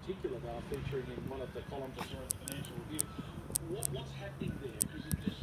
particular, they are featuring in one of the columns of the Financial Review. What's happening there? Because it just